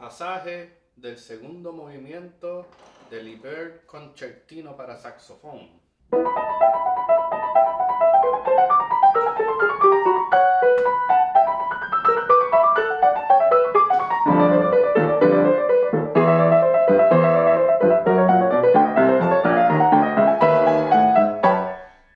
Pasaje del segundo movimiento del Liber Concertino para saxofón.